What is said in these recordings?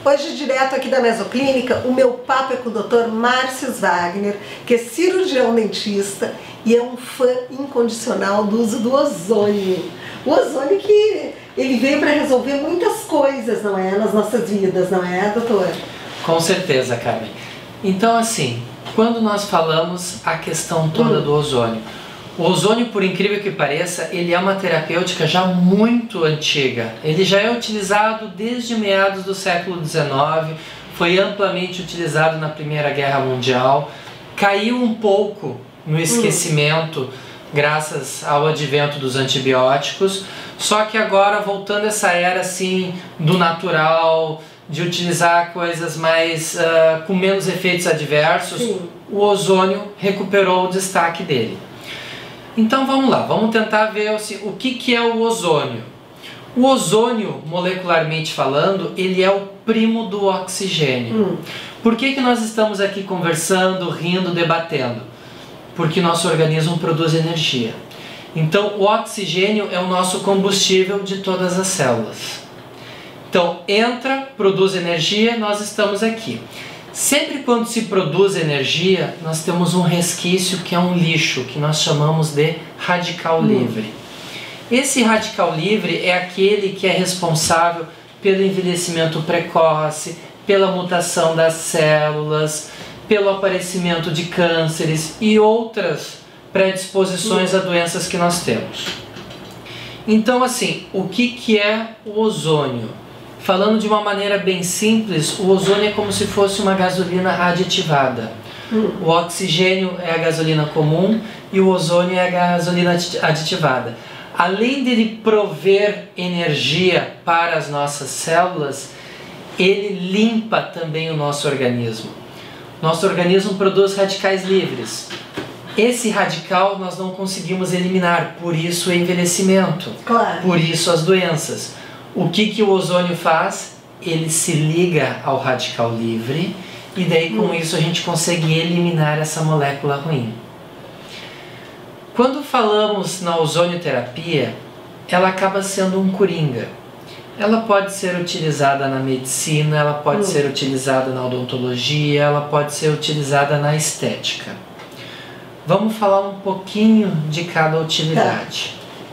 Hoje, direto aqui da Mesoclínica, o meu papo é com o Dr. Márcio Wagner, que é cirurgião dentista e é um fã incondicional do uso do ozônio. O ozônio que ele veio para resolver muitas coisas, não é? Nas nossas vidas, não é, doutor? Com certeza, Carmen. Então, assim, quando nós falamos a questão toda do ozônio, o ozônio, por incrível que pareça, ele é uma terapêutica já muito antiga. Ele já é utilizado desde meados do século XIX, foi amplamente utilizado na Primeira Guerra Mundial, caiu um pouco no esquecimento graças ao advento dos antibióticos, só que agora, voltando essa era assim do natural, de utilizar coisas mais com menos efeitos adversos, o ozônio recuperou o destaque dele. Então vamos lá, vamos tentar ver assim, o que é o ozônio. O ozônio, molecularmente falando, ele é o primo do oxigênio. Por que nós estamos aqui conversando, rindo, debatendo? Porque nosso organismo produz energia. Então o oxigênio é o nosso combustível de todas as células. Então entra, produz energia, nós estamos aqui. Sempre quando se produz energia, nós temos um resquício que é um lixo, que nós chamamos de radical livre. Esse radical livre é aquele que é responsável pelo envelhecimento precoce, pela mutação das células, pelo aparecimento de cânceres e outras predisposições a doenças que nós temos. Então, assim, o que é o ozônio? Falando de uma maneira bem simples, o ozônio é como se fosse uma gasolina aditivada. O oxigênio é a gasolina comum e o ozônio é a gasolina aditivada. Além dele prover energia para as nossas células, ele limpa também o nosso organismo. Nosso organismo produz radicais livres. Esse radical nós não conseguimos eliminar, por isso o envelhecimento, por isso as doenças. O que o ozônio faz? Ele se liga ao radical livre e daí com isso a gente consegue eliminar essa molécula ruim. Quando falamos na ozonioterapia, ela acaba sendo um coringa. Ela pode ser utilizada na medicina, ela pode ser utilizada na odontologia, ela pode ser utilizada na estética. Vamos falar um pouquinho de cada utilidade.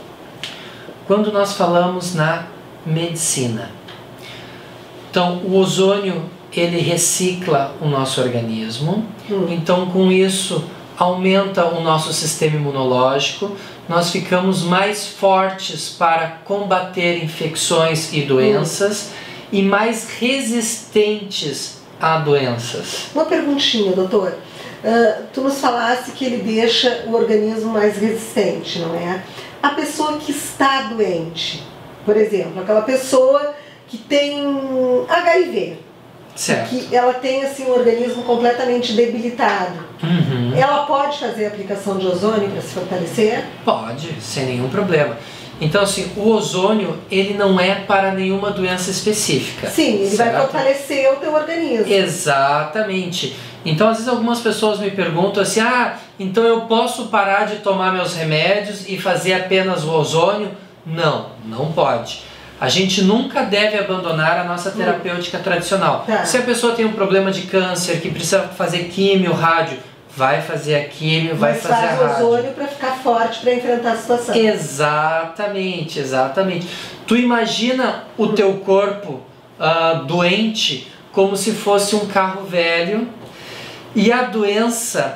Quando nós falamos na medicina, então o ozônio ele recicla o nosso organismo, então com isso aumenta o nosso sistema imunológico, nós ficamos mais fortes para combater infecções e doenças e mais resistentes a doenças. Uma perguntinha, doutor. Tu nos falasse que ele deixa o organismo mais resistente, não é? A pessoa que está doente, por exemplo, aquela pessoa que tem HIV, certo, que ela tem assim, um organismo completamente debilitado, ela pode fazer a aplicação de ozônio para se fortalecer? Pode, sem nenhum problema. Então assim, o ozônio ele não é para nenhuma doença específica. Sim, ele vai fortalecer o teu organismo. Exatamente. Então às vezes algumas pessoas me perguntam assim, então eu posso parar de tomar meus remédios e fazer apenas o ozônio? Não, não pode. A gente nunca deve abandonar a nossa terapêutica tradicional. Se a pessoa tem um problema de câncer, que precisa fazer químio, rádio, vai fazer a químio, vai fazer a rádio. Mas faz o ozônio para ficar forte, para enfrentar a situação. Exatamente, exatamente. Tu imagina o teu corpo doente como se fosse um carro velho e a doença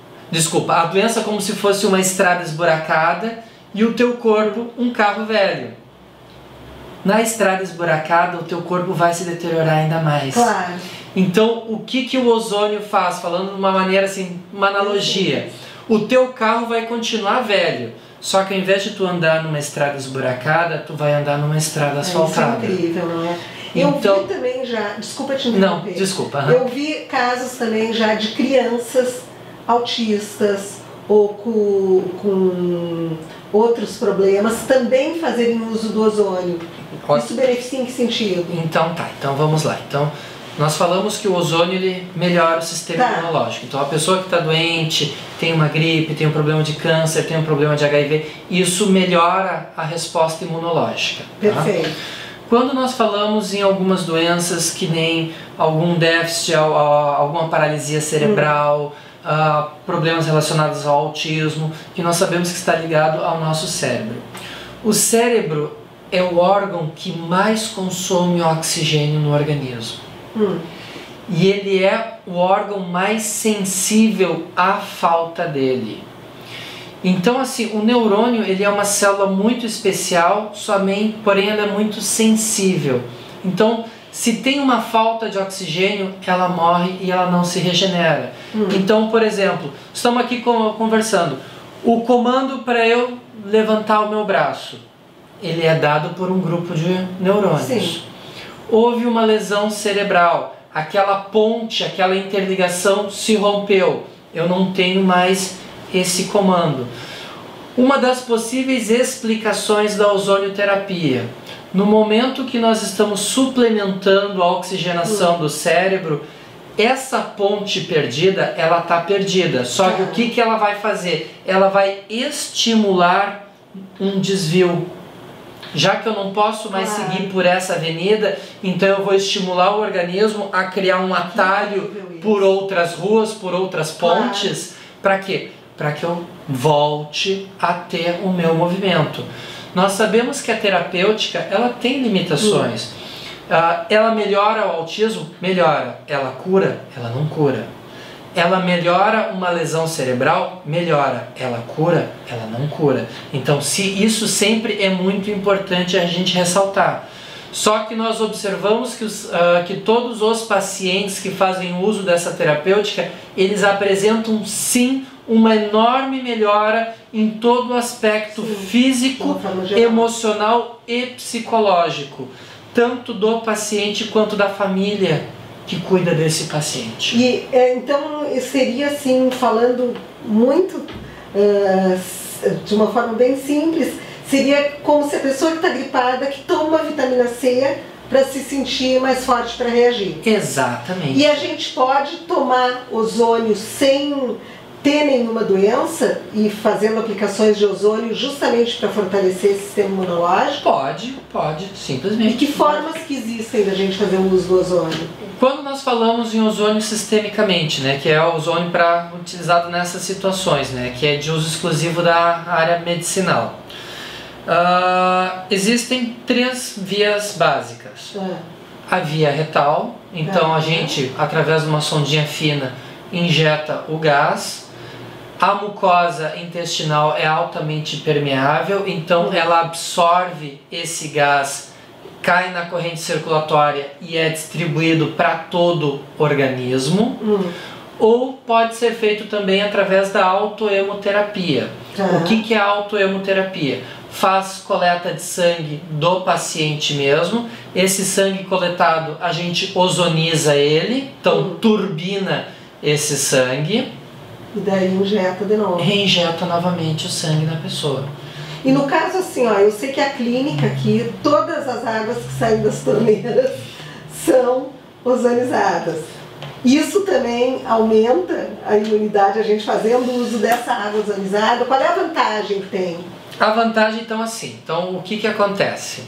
como se fosse uma estrada esburacada e o teu corpo um carro velho. Na estrada esburacada, o teu corpo vai se deteriorar ainda mais. Claro. Então, o que o ozônio faz? Falando de uma maneira assim, uma analogia. O teu carro vai continuar velho, só que ao invés de tu andar numa estrada esburacada, tu vai andar numa estrada asfaltada. Isso é incrível, não é? Então, eu vi também já, desculpa te interromper. Não, desculpa. Eu vi casos também já de crianças autistas ou com outros problemas também fazerem uso do ozônio. Isso beneficia em que sentido? Então tá, então vamos lá. Então, nós falamos que o ozônio ele melhora o sistema imunológico. Então a pessoa que está doente, tem uma gripe, tem um problema de câncer, tem um problema de HIV, isso melhora a resposta imunológica. Perfeito. Quando nós falamos em algumas doenças que nem algum déficit, alguma paralisia cerebral, problemas relacionados ao autismo, que nós sabemos que está ligado ao nosso cérebro. O cérebro é o órgão que mais consome oxigênio no organismo. E ele é o órgão mais sensível à falta dele. Então, assim, o neurônio, ele é uma célula muito especial, porém ela é muito sensível. Então, se tem uma falta de oxigênio, ela morre e ela não se regenera. Então, por exemplo, estamos aqui conversando. O comando para eu levantar o meu braço, ele é dado por um grupo de neurônios. Sim. Houve uma lesão cerebral, aquela ponte, aquela interligação se rompeu. Eu não tenho mais esse comando. Uma das possíveis explicações da ozonioterapia: no momento que nós estamos suplementando a oxigenação do cérebro, essa ponte perdida, ela está perdida. Só que o que ela vai fazer? Ela vai estimular um desvio. Já que eu não posso mais seguir por essa avenida, então eu vou estimular o organismo a criar um atalho por outras ruas, por outras pontes. Para quê? Para que eu volte a ter o meu movimento. Nós sabemos que a terapêutica, ela tem limitações. Ela melhora o autismo? Melhora. Ela cura? Ela não cura. Ela melhora uma lesão cerebral? Melhora. Ela cura? Ela não cura. Então, isso sempre é muito importante a gente ressaltar. Só que nós observamos que todos os pacientes que fazem uso dessa terapêutica, eles apresentam sim uma enorme melhora em todo o aspecto físico, emocional e psicológico, tanto do paciente quanto da família que cuida desse paciente. E então seria assim, falando muito de uma forma bem simples, seria como se a pessoa que está gripada, que toma uma vitamina C para se sentir mais forte para reagir. Exatamente. E a gente pode tomar ozônio sem ter nenhuma doença e fazendo aplicações de ozônio justamente para fortalecer esse sistema imunológico? Pode, simplesmente. E que formas que existem da gente fazer o uso do ozônio? Quando nós falamos em ozônio sistemicamente, né, que é o ozônio utilizado nessas situações, né, que é de uso exclusivo da área medicinal, existem 3 vias básicas. A via retal, então a gente, através de uma sondinha fina, injeta o gás. A mucosa intestinal é altamente permeável, então ela absorve esse gás, cai na corrente circulatória e é distribuído para todo o organismo. Ou pode ser feito também através da autoemoterapia. O que é a autoemoterapia? Faz coleta de sangue do paciente mesmo. Esse sangue coletado, a gente ozoniza ele, então turbina esse sangue. E daí injeta de novo. Reinjeta novamente o sangue na pessoa. E no caso assim, eu sei que a clínica aqui, todas as águas que saem das torneiras são ozonizadas. Isso também aumenta a imunidade, a gente fazendo uso dessa água ozonizada. Qual é a vantagem que tem? A vantagem, então, o que acontece?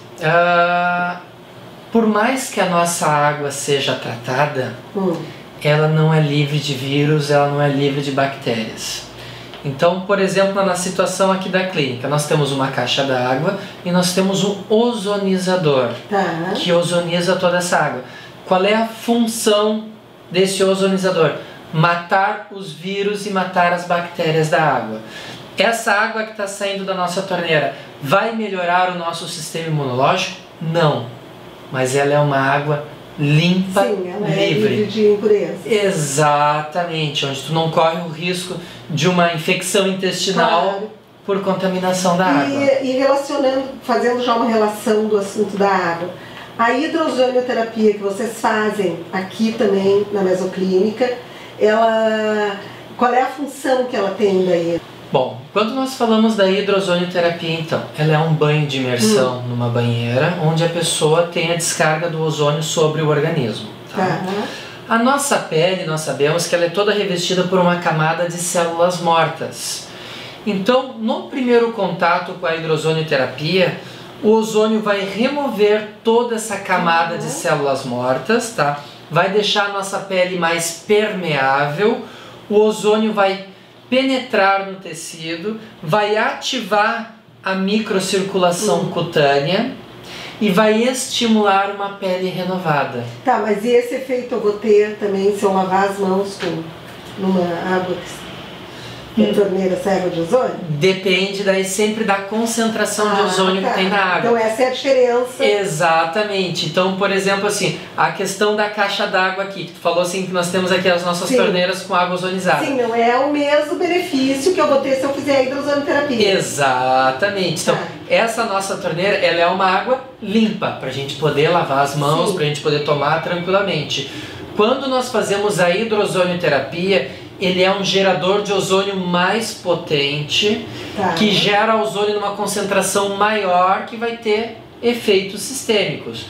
Por mais que a nossa água seja tratada, ela não é livre de vírus, ela não é livre de bactérias. Então, por exemplo, na situação aqui da clínica, nós temos uma caixa d'água e nós temos um ozonizador que ozoniza toda essa água. Qual é a função desse ozonizador? Matar os vírus e matar as bactérias da água. Essa água que está saindo da nossa torneira vai melhorar o nosso sistema imunológico? Não. Mas ela é uma água limpa, ela livre. É livre de impureza. Exatamente, onde tu não corre o risco de uma infecção intestinal por contaminação da água. E relacionando, fazendo já uma relação do assunto da água, a hidrozonioterapia que vocês fazem aqui também na mesoclínica, qual é a função que ela tem daí? Bom, quando nós falamos da hidrozonioterapia, então, ela é um banho de imersão numa banheira, onde a pessoa tem a descarga do ozônio sobre o organismo. A nossa pele, nós sabemos que ela é toda revestida por uma camada de células mortas. Então, no primeiro contato com a hidrozonioterapia, O ozônio vai remover toda essa camada de células mortas, tá? Vai deixar a nossa pele mais permeável. O ozônio vai penetrar no tecido, vai ativar a microcirculação cutânea e vai estimular uma pele renovada. Tá, mas e esse efeito eu vou ter também se eu lavar as mãos com numa água que torneira essa água de ozônio? Depende daí sempre da concentração de ozônio que tem na água. Então essa é a diferença. Exatamente. Então, por exemplo, assim, a questão da caixa d'água aqui, que tu falou assim que nós temos aqui as nossas torneiras com água ozonizada. Sim, não é o mesmo benefício que eu vou ter se eu fizer a hidrozonoterapia. Exatamente. Então, essa nossa torneira, ela é uma água limpa, para a gente poder lavar as mãos, para a gente poder tomar tranquilamente. Quando nós fazemos a hidrozonioterapia, ele é um gerador de ozônio mais potente, que gera ozônio numa concentração maior, que vai ter efeitos sistêmicos.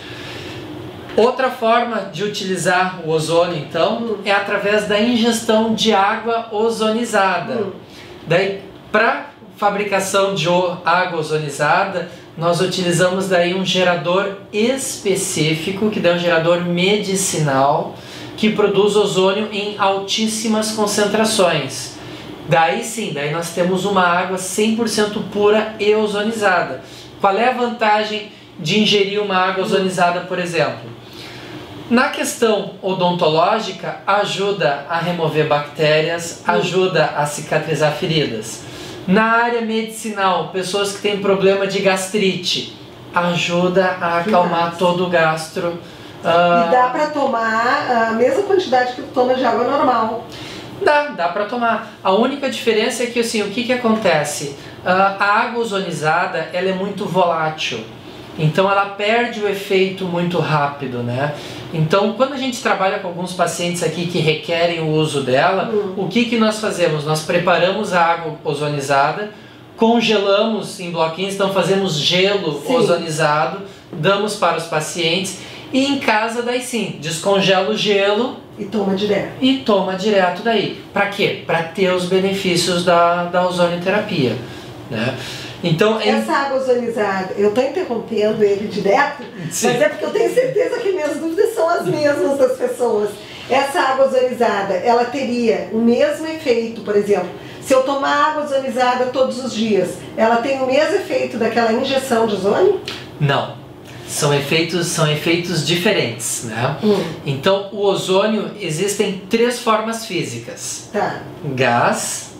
Outra forma de utilizar o ozônio, então, é através da ingestão de água ozonizada. Daí, para fabricação de água ozonizada, nós utilizamos daí um gerador específico, que é um gerador medicinal, que produz ozônio em altíssimas concentrações. Daí sim, daí nós temos uma água 100% pura e ozonizada. Qual é a vantagem de ingerir uma água ozonizada, por exemplo? Na questão odontológica, ajuda a remover bactérias, ajuda a cicatrizar feridas. Na área medicinal, pessoas que têm problema de gastrite, ajuda a acalmar todo o gastro. E dá para tomar a mesma quantidade que tu toma de água normal. Dá para tomar. A única diferença é que assim, o que acontece? A água ozonizada, ela é muito volátil. Então ela perde o efeito muito rápido, né? Então quando a gente trabalha com alguns pacientes aqui que requerem o uso dela, o que nós fazemos? Nós preparamos a água ozonizada, congelamos em bloquinhos, então fazemos gelo ozonizado, damos para os pacientes. E em casa daí sim, descongela o gelo e toma direto. E toma direto daí. Para quê? Para ter os benefícios da ozonioterapia, né? Então, essa água ozonizada, eu estou interrompendo ele direto, mas é porque eu tenho certeza que minhas dúvidas são as mesmas das pessoas. Essa água ozonizada, ela teria o mesmo efeito, por exemplo, se eu tomar água ozonizada todos os dias, ela tem o mesmo efeito daquela injeção de ozônio? Não. São efeitos diferentes, né? Então, o ozônio, existem 3 formas físicas. Gás,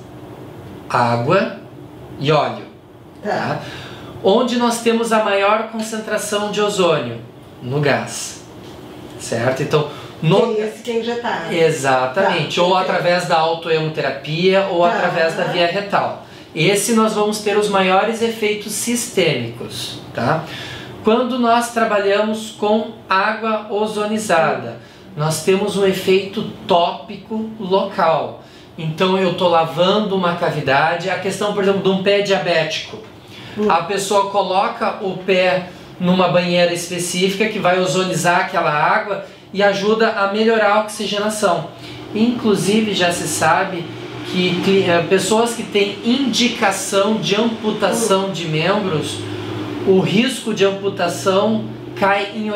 água e óleo. Tá? Onde nós temos a maior concentração de ozônio? No gás. Certo? Então, esse que é injetado. Exatamente. Ou através da autohemoterapia ou através da via retal. Esse nós vamos ter os maiores efeitos sistêmicos, tá? Quando nós trabalhamos com água ozonizada, nós temos um efeito tópico local. Então eu estou lavando uma cavidade, a questão, por exemplo, de um pé diabético. A pessoa coloca o pé numa banheira específica que vai ozonizar aquela água e ajuda a melhorar a oxigenação. Inclusive já se sabe que pessoas que têm indicação de amputação de membros, o risco de amputação cai em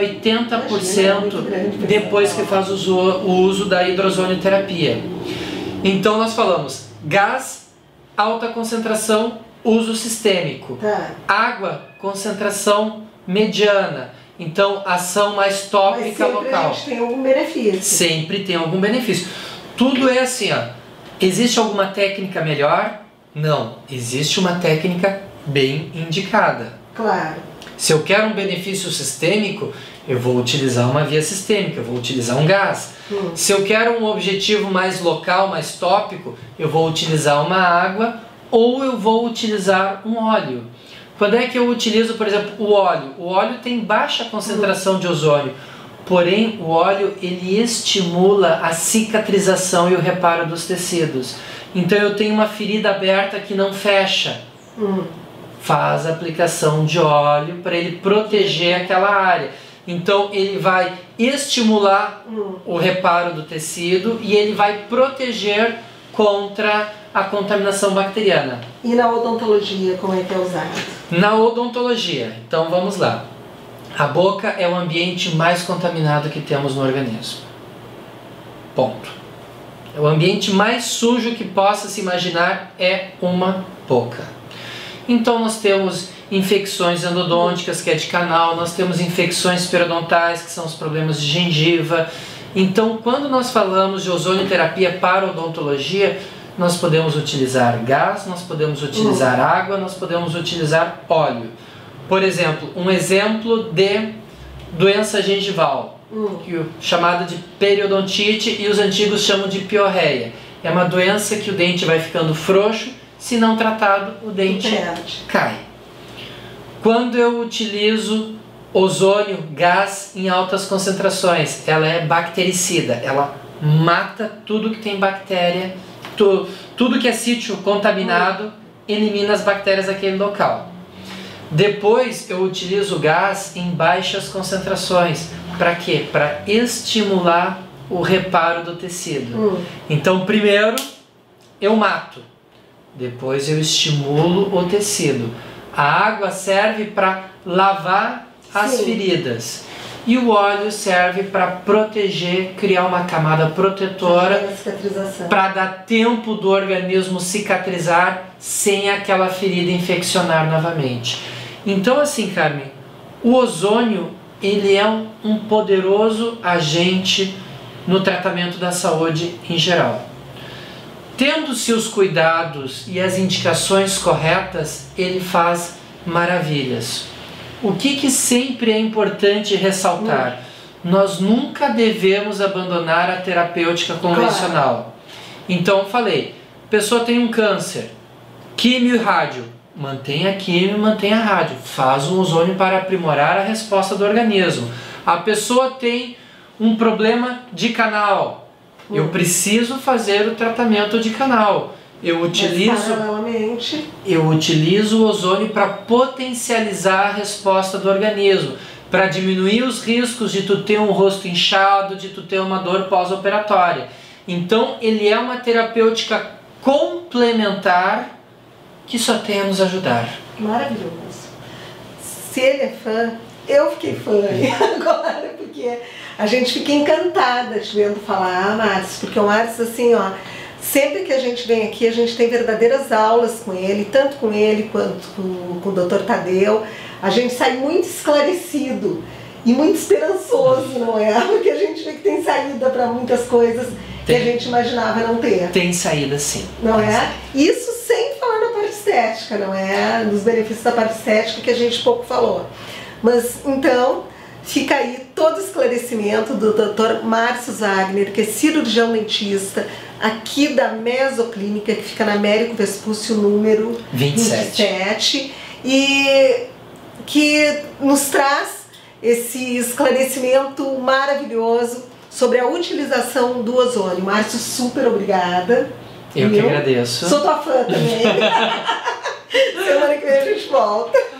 80% depois que faz o uso da hidrozonioterapia. Então nós falamos gás, alta concentração, uso sistêmico. Água, concentração mediana. Então ação mais tópica local. Sempre a gente tem algum benefício. Sempre tem algum benefício. Tudo é assim, ó. Existe alguma técnica melhor? Não. Existe uma técnica bem indicada. Claro. Se eu quero um benefício sistêmico, eu vou utilizar uma via sistêmica, eu vou utilizar um gás. Se eu quero um objetivo mais local, mais tópico, eu vou utilizar uma água ou eu vou utilizar um óleo. Quando é que eu utilizo, por exemplo, o óleo? O óleo tem baixa concentração de ozônio, porém o óleo ele estimula a cicatrização e o reparo dos tecidos. Então eu tenho uma ferida aberta que não fecha. Faz a aplicação de óleo para ele proteger aquela área. Então ele vai estimular o reparo do tecido e ele vai proteger contra a contaminação bacteriana. E na odontologia, como é que é usado? Na odontologia, então vamos lá. A boca é o ambiente mais contaminado que temos no organismo. Ponto. O ambiente mais sujo que possa se imaginar é uma boca. Então nós temos infecções endodônticas, que é de canal, nós temos infecções periodontais, que são os problemas de gengiva. Então, quando nós falamos de ozonioterapia para odontologia, nós podemos utilizar gás, nós podemos utilizar água, nós podemos utilizar óleo. Por exemplo, um exemplo de doença gengival, chamada de periodontite, e os antigos chamam de piorreia. É uma doença que o dente vai ficando frouxo, se não tratado, o dente cai. Quando eu utilizo ozônio, gás em altas concentrações, ela é bactericida, ela mata tudo que tem bactéria, tudo que é sítio contaminado, elimina as bactérias daquele local. Depois eu utilizo gás em baixas concentrações. Para quê? Para estimular o reparo do tecido. Então primeiro eu mato, depois eu estimulo o tecido. A água serve para lavar as feridas e o óleo serve para proteger, criar uma camada protetora para dar tempo do organismo cicatrizar sem aquela ferida infeccionar novamente. Então assim, Carmen, o ozônio ele é um poderoso agente no tratamento da saúde em geral. Tendo-se os cuidados e as indicações corretas, ele faz maravilhas. O que sempre é importante ressaltar? Nós nunca devemos abandonar a terapêutica convencional. Então eu falei, a pessoa tem um câncer, químio e rádio, mantenha a químio e mantenha a rádio, faz um ozônio para aprimorar a resposta do organismo. A pessoa tem um problema de canal, eu preciso fazer o tratamento de canal. Eu utilizo o ozônio para potencializar a resposta do organismo, para diminuir os riscos de tu ter um rosto inchado, de tu ter uma dor pós-operatória. Então ele é uma terapêutica complementar que só tem a nos ajudar. Maravilhoso. Se ele é fã, eu fiquei fã agora, porque a gente fica encantada te vendo falar, Márcio, porque o Márcio, assim, ó, sempre que a gente vem aqui, a gente tem verdadeiras aulas com ele, tanto com ele quanto com o Dr. Tadeu. A gente sai muito esclarecido e muito esperançoso, não é? Porque a gente vê que tem saída para muitas coisas que a gente imaginava não ter. Tem saída, sim. Não é? Isso sem falar na parte estética, não é? Dos benefícios da parte estética que a gente pouco falou. Mas, então, fica aí todo o esclarecimento do Dr. Márcio Wagner, que é cirurgião dentista, aqui da Mesoclínica, que fica na Américo Vespúcio, número 27, e que nos traz esse esclarecimento maravilhoso sobre a utilização do ozônio. Márcio, super obrigada. Eu que agradeço. Sou tua fã também. Semana que vem a gente volta.